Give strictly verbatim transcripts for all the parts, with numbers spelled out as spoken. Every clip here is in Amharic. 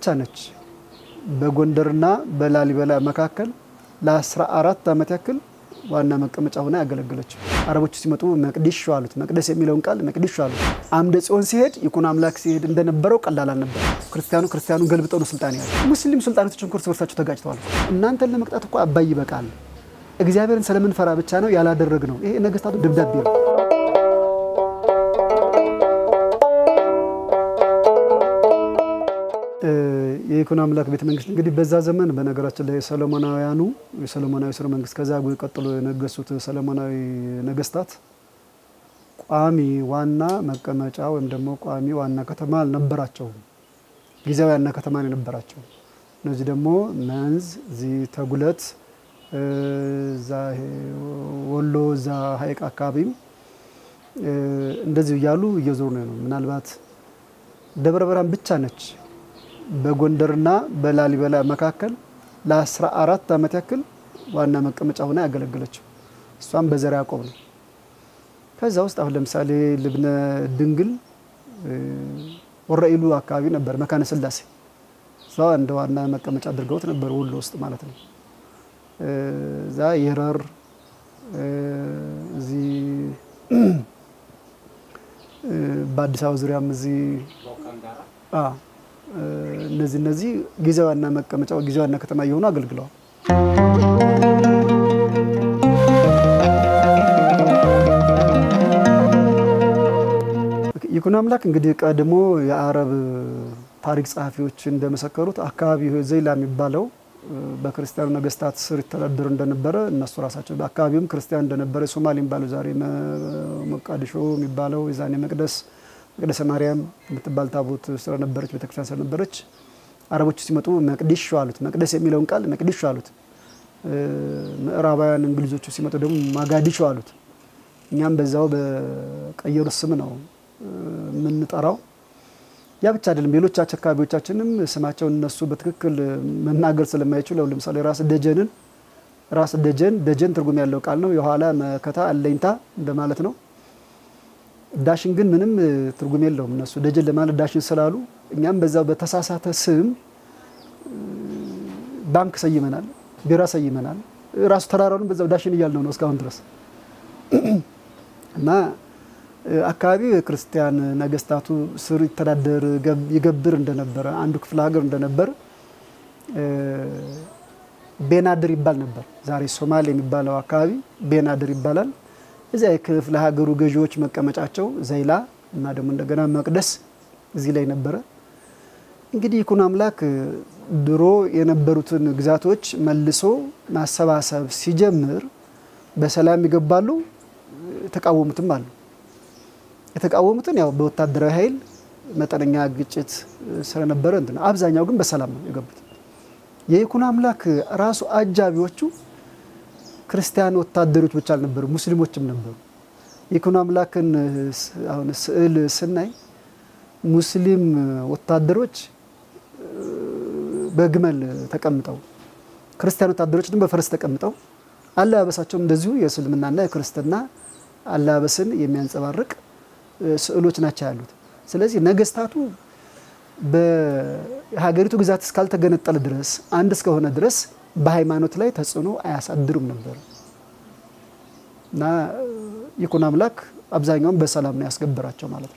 ብቻ ነች በጎንደርና በላሊበላ መካከል ለ14 አመት ያክል ዋና መቀመጫ ሆና ያገለገለች አረቦች ሲመጡ መቅዲሽ አሉት መቅደስ የሚለውን ቃል መቅዲሽ አሉት አምደ ጽዮን ሲሄድ ይኩን አምላክ ሲሄድ እንደነበረው ቀላል አልነበር ክርስቲያኑ ክርስቲያኑ ገልብጠው ነው ስልጣን ያለው ሙስሊም ሱልጣኖች እንኳን ወርሳቸው ተጋጭተዋል እናንተን ለመቅጣት እኮ አባይ ይበቃል እግዚአብሔርን ስለምን ፈራ ብቻ ነው ያላደረግነው ይሄ ነገስታቱ ደብዳቤ ነው የይኩን አምላክ ቤተ መንግስት እንግዲህ በዛ ዘመን በነገራችን ላይ ሰሎሞናውያኑ የሰሎሞናዊ ስርወ መንግስት ከዛጉ ቀጥሎ የነገሱት ሰሎሞናዊ ነገስታት ቋሚ ዋና መቀመጫ ወይም ደግሞ ቋሚ ዋና ከተማ አልነበራቸው ጊዜያዊ ዋና ከተማ ነበራቸው እነዚህ ደግሞ መንዝ ዚ ተጉለት ዛ ወሎ ዛ ሀይቅ አካባቢ እንደዚህ ያሉ እየዞሩ ነው ምናልባት ደብረ ብርሃን ብቻ ነች በጎንደርና በላሊበላ መካከል ለ14 አመት ያክል ዋና መቀመጫ ሆና ያገለገለችው እሷም በዘራ ያዕቆብ ነው ከዛ ውስጥ አሁን ለምሳሌ ልብነ ድንግል ወራኢሉ አካባቢ ነበር መካነ ስላሴ ዛው እንደ ዋና መቀመጫ አድርገውት ነበር ወሎ ውስጥ ማለት ነው ዛ የረር እዚ በአዲስ አበባ ዙሪያም እዚ አ እነዚህ እነዚህ ጊዜዋና መቀመጫው ጊዜዋና ከተማ የሆኑ አገልግለዋል ይኩን አምላክ እንግዲህ ቀድሞ የአረብ ታሪክ ጸሐፊዎች እንደመሰከሩት አካባቢው ዘይላ የሚባለው በክርስቲያኑ ነገስታት ስር ይተዳደር እንደነበረ እነሱ ራሳቸው በአካባቢውም ክርስቲያን እንደነበረ ሶማሌ የሚባለው ዛሬ መቃዲሾ የሚባለው የዛኔ መቅደስ መቅደስ ማርያም የምትባል ታቦት ስራ ነበረች ቤተክርስቲያን ስራ ነበረች አረቦች ሲመጡ መቅዲሽ አሉት መቅደስ የሚለውን ቃል መቅዲሽ አሉት ምዕራባውያን እንግሊዞቹ ሲመጡ ደግሞ ማጋዲሾ አሉት እኛም በዛው በቀየሩ ስም ነው ምን ጠራው ያ ብቻ አይደለም ሌሎች አካባቢዎቻችንም ስማቸው እነሱ በትክክል መናገር ስለማይችሉ ለምሳሌ ራስ ደጀንን ራስ ደጀን ደጀን ትርጉም ያለው ቃል ነው የኋላ መከታ አለኝታ እንደማለት ነው ዳሽን ግን ምንም ትርጉም የለውም እነሱ ደጀን ለማለት ዳሽን ስላሉ እኛም በዛው በተሳሳተ ስም ባንክ ሰይመናል ቢራ ሰይመናል ራሱ ተራራውን በዛው ዳሽን ይያልነው ነው እስካሁን ድረስ እና አካባቢ ክርስቲያን ነገስታቱ ስር ይተዳደር ይገብር እንደነበረ አንዱ ክፍለ ሀገር እንደነበር ቤናድር ይባል ነበር ዛሬ ሶማሌ የሚባለው አካባቢ ቤናድር ይባላል እዚያ ክፍለ ሀገሩ ገዢዎች መቀመጫቸው ዘይላ እና ደግሞ እንደገና መቅደስ እዚህ ላይ ነበረ እንግዲህ ይኩን አምላክ ድሮ የነበሩትን ግዛቶች መልሶ ማሰባሰብ ሲጀምር በሰላም ይገባሉ ተቃወሙትም አሉ የተቃወሙትን ያው በወታደራዊ ኃይል መጠነኛ ግጭት ስለነበረ እንት አብዛኛው ግን በሰላም ነው የገቡት የይኩን አምላክ ራሱ አጃቢዎቹ ክርስቲያን ወታደሮች ብቻ አልነበሩ ሙስሊሞችም ነበሩ ይኩን አምላክን አሁን ስዕል ስናይ ሙስሊም ወታደሮች በግመል ተቀምጠው ክርስቲያን ወታደሮች ደግሞ በፈረስ ተቀምጠው አለባበሳቸው እንደዚሁ የእስልምናና የክርስቲያና አለባበስን የሚያንጸባርቅ ስዕሎች ናቸው ያሉት ስለዚህ ነገስታቱ በሀገሪቱ ግዛት እስካልተገነጠለ ድረስ አንድ እስከሆነ ድረስ በሃይማኖት ላይ ተጽዕኖ አያሳድሩም ነበር እና ይኩን አምላክ አብዛኛውን በሰላም ነው ያስገበራቸው ማለት ነው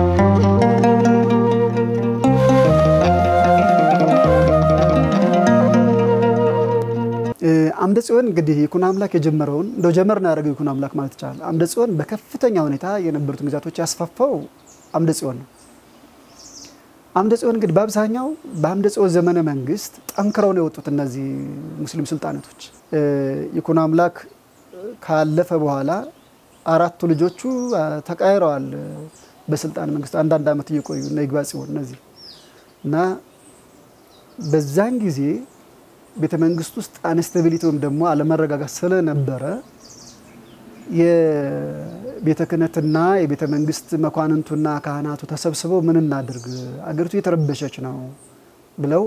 አምደ ጽዮን እንግዲህ ይኩን አምላክ የጀመረውን እንደው ጀመርና ያደረገው ይኩን አምላክ ማለት ይችላል አምደ ጽዮን በከፍተኛ ሁኔታ የነበሩት ግዛቶች ያስፋፋው አምደ ጽዮን ነው አምደ ጽዮን እንግዲህ በአብዛኛው በአምደ ጽዮን ዘመነ መንግስት ጠንክረው ነው የወጡት እነዚህ ሙስሊም ሱልጣናቶች ይኩን አምላክ ካለፈ በኋላ አራቱ ልጆቹ ተቃይረዋል በስልጣን መንግስት አንድ አንድ አመት እየቆዩ ነው ይግባ ጽዮን እነዚህ እና በዛን ጊዜ ቤተ መንግስት ውስጥ አንስታቢሊቲውም ደግሞ አለመረጋጋት ስለነበረ የቤተ ክህነትና የቤተ መንግስት መኳንንቱና ካህናቱ ተሰብስበው ምን እናድርግ አገሪቱ የተረበሸች ነው ብለው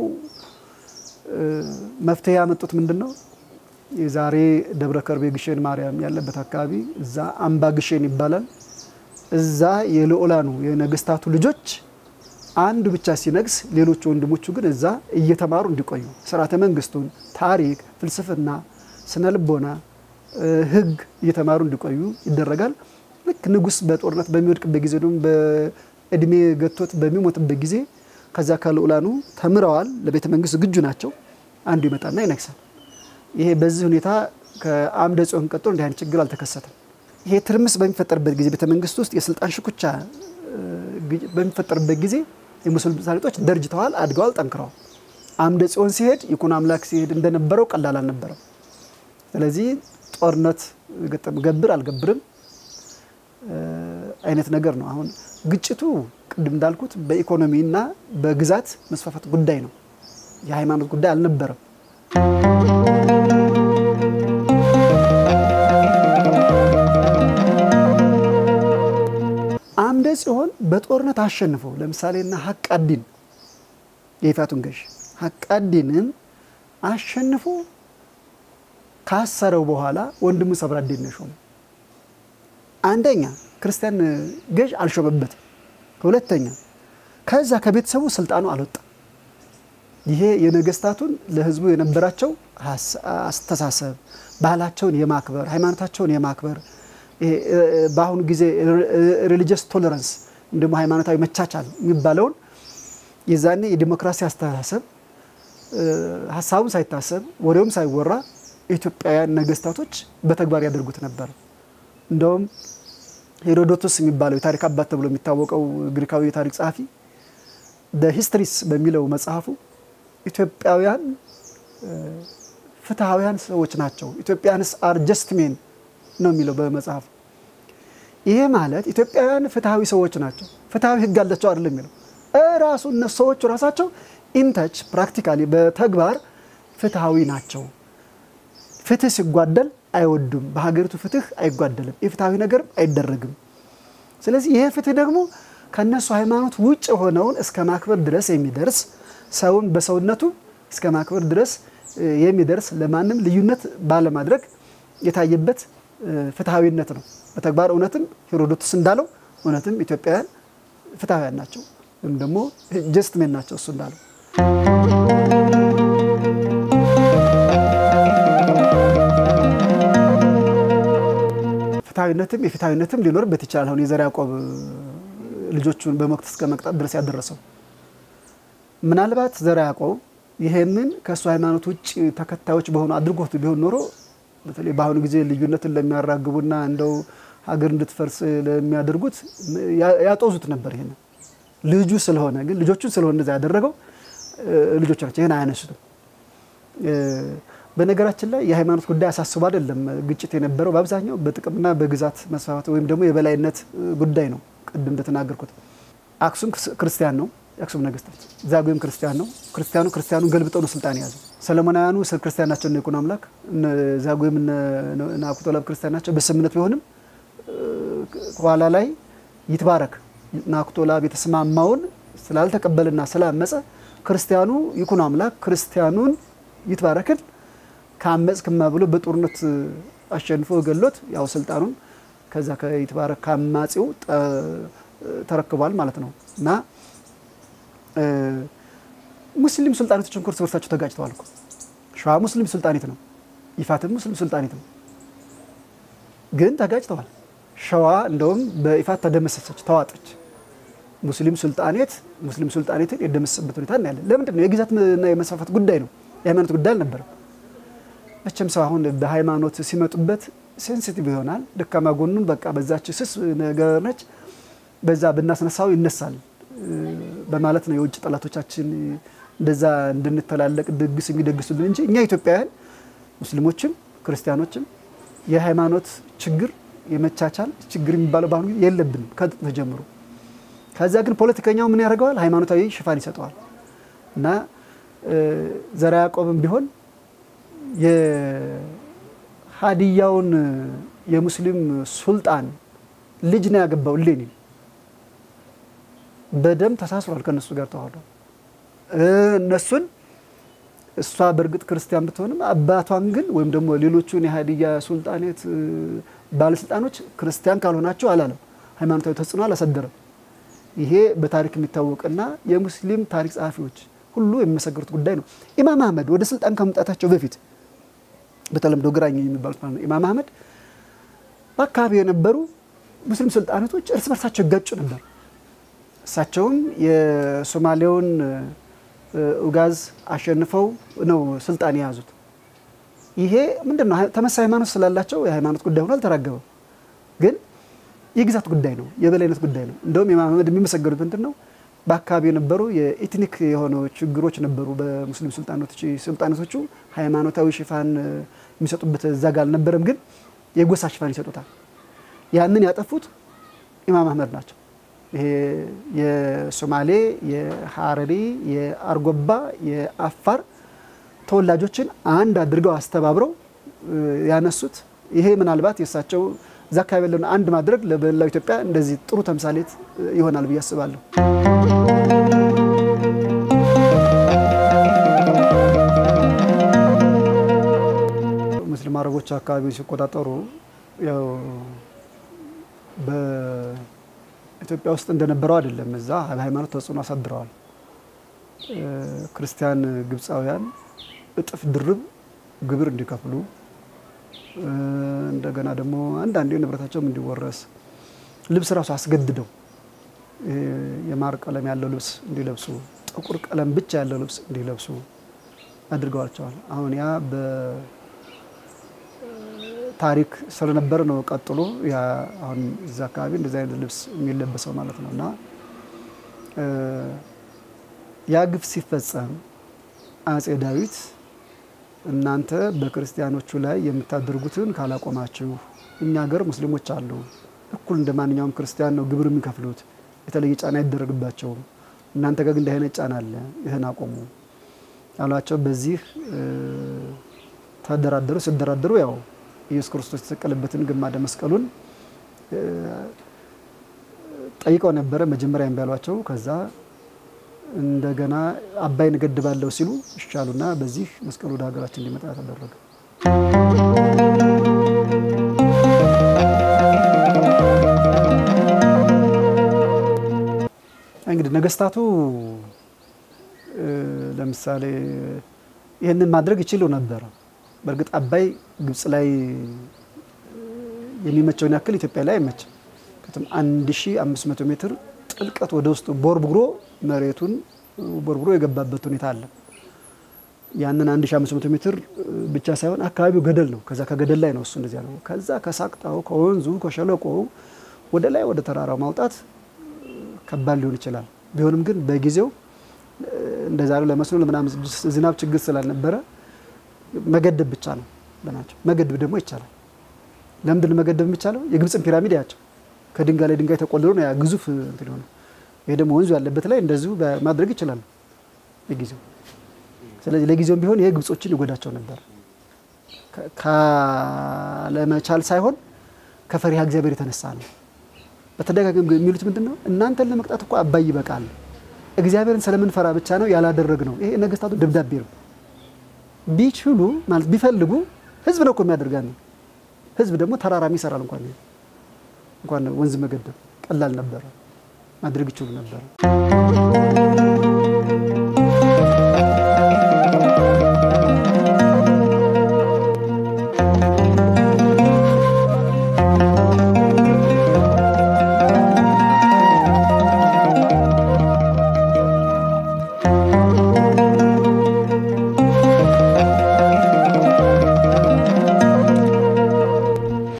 መፍትሄ ያመጡት ምንድነው የዛሬ ደብረ ከርቤ ግሸን ማርያም ያለበት አካባቢ እዛ አምባ ግሸን ይባላል እዛ የልዑላኑ የነገስታቱ ልጆች አንዱ ብቻ ሲነግስ ሌሎች ወንድሞቹ ግን እዛ እየተማሩ እንዲቆዩ ስርዓተ መንግስቱን ታሪክ ፍልስፍና ስነልቦና ህግ እየተማሩ እንዲቆዩ ይደረጋል ልክ ንጉስ በጦርነት በሚወድቅበት ጊዜ ደግሞ በእድሜ ገቶት በሚሞትበት ጊዜ ከዛ ከልኡላኑ ተምረዋል ለቤተ መንግስት ግጁ ናቸው አንዱ ይመጣና ይነግሳል ይሄ በዚህ ሁኔታ ከአምደ ጽዮን ቀጥሎ እንዲህ አይነት ችግር አልተከሰተም ይሄ ትርምስ በሚፈጠርበት ጊዜ ቤተ መንግስት ውስጥ የስልጣን ሽኩቻ በሚፈጠርበት ጊዜ የሙስሊም ሳሊጦች ደርጅተዋል አድገዋል ጠንክረዋል አምደ ጽዮን ሲሄድ ይኩን አምላክ ሲሄድ እንደነበረው ቀላል አልነበረም ስለዚህ ጦርነት ገጠም ገብር አልገብርም አይነት ነገር ነው አሁን ግጭቱ ቅድም እንዳልኩት በኢኮኖሚና በግዛት መስፋፋት ጉዳይ ነው የሃይማኖት ጉዳይ አልነበረም አምደ ጽዮን በጦርነት አሸንፈው ለምሳሌና ሐቃዲን የይፋቱን ገዥ ሐቃዲንን አሸንፎ ካሰረው በኋላ ወንድሙ ሰብራዲን ነሾም አንደኛ ክርስቲያን ገዥ አልሾመበት ሁለተኛ ከዛ ከቤተሰቡ ስልጣኑ አልወጣ ይሄ የነገስታቱን ለህዝቡ የነበራቸው አስተሳሰብ ባህላቸውን የማክበር ሃይማኖታቸውን የማክበር በአሁን ጊዜ ሪሊጂየስ ቶለራንስ እንደሞ ሃይማኖታዊ መቻቻል የሚባለውን የዛኔ የዲሞክራሲ አስተሳሰብ ሐሳቡን ሳይታሰብ ወሬውም ሳይወራ ኢትዮጵያውያን ነገስታቶች በተግባር ያደርጉት ነበር እንደውም ሄሮዶቶስ የሚባለው የታሪክ አባት ተብሎ የሚታወቀው ግሪካዊ የታሪክ ጸሐፊ the histories በሚለው መጽሐፉ ኢትዮጵያውያን ፍትሃውያን ሰዎች ናቸው ኢትዮጵያንስ are just men ነው የሚለው በመጽሐፉ ይሄ ማለት ኢትዮጵያውያን ፍትሃዊ ሰዎች ናቸው ፍትሃዊ ህግ አላቸው አይደለም የሚለው እራሱ እነሱ ሰዎች ራሳቸው ኢንተች ፕራክቲካሊ በተግባር ፍትሃዊ ናቸው ፍትህ ሲጓደል አይወዱም በሀገሪቱ ፍትህ አይጓደልም የፍትሃዊ ነገር አይደረግም ስለዚህ ይሄ ፍትህ ደግሞ ከነሱ ሃይማኖት ውጭ ሆነውን እስከ ማክበር ድረስ የሚደርስ ሰውን በሰውነቱ እስከ ማክበር ድረስ የሚደርስ ለማንም ልዩነት ባለማድረግ የታየበት ፍትሃዊነት ነው በተግባር እውነትም ሄሮዶቶስ እንዳለው እውነትም ኢትዮጵያውያን ፍትሃውያን ናቸው ወይም ደግሞ ጀስት ሜን ናቸው እሱ እንዳለው ፍትሃዊነትም የፍትሃዊነትም ሊኖርበት ይችላል አሁን የዘር ያዕቆብ ልጆቹን በመቅት እስከ መቅጣት ድረስ ያደረሰው ምናልባት ዘር ያዕቆብ ይሄንን ከሱ ሃይማኖት ውጭ ተከታዮች በሆኑ አድርጎት ቢሆን ኖሮ በተለይ በአሁኑ ጊዜ ልዩነትን ለሚያራግቡና እንደው ሀገር እንድትፈርስ ለሚያደርጉት ያጦዙት ነበር ይሄን ልጁ ስለሆነ ግን ልጆቹን ስለሆነ እንደዛ ያደረገው ልጆቹ ናቸው ይሄን አያነሱትም በነገራችን ላይ የሃይማኖት ጉዳይ አሳስቦ አይደለም ግጭት የነበረው በአብዛኛው በጥቅምና በግዛት መስፋፋት ወይም ደግሞ የበላይነት ጉዳይ ነው ቅድም እንደተናገርኩት አክሱም ክርስቲያን ነው አክሱም ነገስታት ዛጉም ክርስቲያን ነው ክርስቲያኑ ክርስቲያኑን ገልብጠው ነው ስልጣን ያዙ ሰለሞናውያኑ ስለ ክርስቲያን ናቸው ነው ይኩን አምላክ ዛጉም እና አኩቶላብ ክርስቲያን ናቸው በስምነት ቢሆንም ኋላ ላይ ይትባረክ ናኩቶላብ የተስማማውን ስላልተቀበልና ስላመፀ ክርስቲያኑ ይኩን አምላክ ክርስቲያኑን ይትባረክን ካመጽ ከማብሎ በጦርነት አሸንፎ ገሎት ያው ስልጣኑን ከዛ ከይትባረክ ካማጺው ተረክቧል ማለት ነው እና ሙስሊም ሱልጣኔቶች እንኳን ተወርሳቸው ተጋጭተዋል እኮ ሸዋ ሙስሊም ሱልጣኔት ነው ይፋትም ሙስሊም ሱልጣኔት ነው ግን ተጋጭተዋል ሸዋ እንደውም በይፋት ተደመሰሰች ተዋጠች ሙስሊም ሱልጣኔት ሙስሊም ሱልጣኔትን የደመሰሰበት ሁኔታ ነው ያለ ለምንድን ነው የግዛትና የመስፋፋት ጉዳይ ነው የሃይማኖት ጉዳይ አልነበረም እችም ሰው አሁን በሃይማኖት ሲመጡበት ሴንሲቲቭ ይሆናል ደካማ ጎኑን በቃ በዛች ስስ ነገር ነች በዛ በእናስነሳው ይነሳል በማለት ነው የውጭ ጠላቶቻችን እንደዛ እንድንተላለቅ ደግስ የሚደግሱልን እንጂ እኛ ኢትዮጵያውያን ሙስሊሞችም ክርስቲያኖችም የሃይማኖት ችግር የመቻቻል ችግር የሚባለው ባሁን የለብንም ከጥንት ጀምሮ ከዛ ግን ፖለቲከኛው ምን ያደርጋል ሃይማኖታዊ ሽፋን ይሰጣዋል እና ዘራ ያዕቆብም ቢሆን የሃዲያውን የሙስሊም ሱልጣን ልጅ ነው ያገባው ሌኒ በደም ተሳስሯል ከነሱ ጋር ተዋህዶ እነሱን እሷ በርግጥ ክርስቲያን ብትሆንም አባቷን ግን ወይም ደግሞ ሌሎቹን የሃዲያ ሱልጣኔት ባለስልጣኖች ክርስቲያን ካልሆናቸው አላለም ሃይማኖታዊ ተጽዕኖ አላሰደረም ይሄ በታሪክ የሚታወቅና የሙስሊም ታሪክ ጸሐፊዎች ሁሉ የሚመሰክሩት ጉዳይ ነው። ኢማም አህመድ ወደ ስልጣን ከመምጣታቸው በፊት በተለምዶ ግራኝ የሚባሉት ማለት ነው ኢማም አህመድ በአካባቢው የነበሩ ሙስሊም ሱልጣናቶች እርስ በርሳቸው ይጋጩ ነበር። እሳቸውም የሶማሌውን ኡጋዝ አሸንፈው ነው ስልጣን የያዙት። ይሄ ምንድነው ተመሳሳይ ሃይማኖት ስላላቸው የሃይማኖት ጉዳይ ሆኖ አልተራገበም። ግን የግዛት ጉዳይ ነው፣ የበላይነት ጉዳይ ነው። እንደውም ኢማም አህመድ የሚመሰገኑት ምንድነው በአካባቢው የነበሩ የኤትኒክ የሆኑ ችግሮች ነበሩ። በሙስሊም ሱልጣናቶች ሱልጣናቶቹ ሃይማኖታዊ ሽፋን የሚሰጡበት ዛጋ አልነበረም፣ ግን የጎሳ ሽፋን ይሰጡታል። ያንን ያጠፉት ኢማም አህመድ ናቸው። ይሄ የሶማሌ፣ የሐረሪ፣ የአርጎባ፣ የአፋር ተወላጆችን አንድ አድርገው አስተባብረው ያነሱት ይሄ ምናልባት የሳቸው ዘካይ በለና አንድ ማድረግ ለበላው ኢትዮጵያ እንደዚህ ጥሩ ተምሳሌት ይሆናል ብዬ አስባለሁ። ሙስሊም አረቦች አካባቢውን ሲቆጣጠሩ ያው በኢትዮጵያ ውስጥ እንደነበረው አይደለም። እዛ ሃይማኖት ተጽዕኖ አሳድረዋል። ክርስቲያን ግብጻውያን እጥፍ ድርብ ግብር እንዲከፍሉ እንደገና ደግሞ አንዳንዴ ንብረታቸውም እንዲወረስ ልብስ ራሱ አስገድደው የማር ቀለም ያለው ልብስ እንዲለብሱ ጥቁር ቀለም ብቻ ያለው ልብስ እንዲለብሱ አድርገዋቸዋል። አሁን ያ በታሪክ ስለነበር ነው ቀጥሎ ያ አሁን እዛ አካባቢ እንደዛ አይነት ልብስ የሚለበሰው ማለት ነውና ያ ግፍ ሲፈጸም አጼ ዳዊት እናንተ በክርስቲያኖቹ ላይ የምታደርጉትን ካላቆማችሁ እኛ ሀገር ሙስሊሞች አሉ እኩል እንደማንኛውም ክርስቲያን ነው ግብር የሚከፍሉት የተለየ ጫና ይደረግባቸው እናንተ ጋር ግን እንደሆነ ጫና አለ ይሄን አቆሙ አሏቸው። በዚህ ተደራደሩ ሲደራደሩ ያው ኢየሱስ ክርስቶስ የተሰቀለበትን ግማደ መስቀሉን ጠይቀው ነበር መጀመሪያ ያንባሏቸው። ከዛ እንደገና አባይን ገድባለው ሲሉ ይሻሉና በዚህ መስቀሉ ወደ ሀገራችን እንዲመጣ ተደረገ። እንግዲህ ነገስታቱ ለምሳሌ ይሄንን ማድረግ ይችላሉ ነበር። በርግጥ አባይ ግብጽ ላይ የሚመቸውን ያክል ኢትዮጵያ ላይ አይመችም። ከተም አንድ ሺህ አምስት መቶ ሜትር ጥልቀት ወደ ውስጥ ቦርብግሮ መሬቱን ቦርብግሮ የገባበት ሁኔታ አለ። ያንን አንድ ሺህ አምስት መቶ ሜትር ብቻ ሳይሆን አካባቢው ገደል ነው። ከዛ ከገደል ላይ ነው እሱ እንደዚህ ያለው። ከዛ ከሳቅጣው ከወንዙ ከሸለቆው ወደ ላይ ወደ ተራራው ማውጣት ከባድ ሊሆን ይችላል። ቢሆንም ግን በጊዜው እንደዛሬው ለመስኖ ለምናምን ዝናብ ችግር ስላልነበረ መገደብ ብቻ ነው ለናቸው። መገደብ ደግሞ ይቻላል። ለምንድን መገደብ የሚቻለው? የግብጽን ፒራሚድ ያቸው ከድንጋይ ላይ ድንጋይ ተቆልሎ ነው ያ ግዙፍ እንትን ሆነ። ይሄ ደግሞ ወንዙ ያለበት ላይ እንደዚሁ ማድረግ ይችላል በጊዜው። ስለዚህ ለጊዜውም ቢሆን ይሄ ግብጾችን ይጎዳቸው ነበር። ካለመቻል ሳይሆን ከፈሪሃ እግዚአብሔር የተነሳ ነው። በተደጋጋሚ የሚሉት ምንድነው? እናንተን ለመቅጣት እኮ አባይ ይበቃል፣ እግዚአብሔርን ስለምንፈራ ብቻ ነው ያላደረግነው። ይሄ ነገስታቱ ደብዳቤ ነው። ቢችሉ ማለት ቢፈልጉ ህዝብ ነው እኮ የሚያደርጋው። ህዝብ ደግሞ ተራራም ይሰራል። እንኳን እንኳን ወንዝ መገደብ ቀላል ነበር፣ ማድረግ ይችላል ነበር።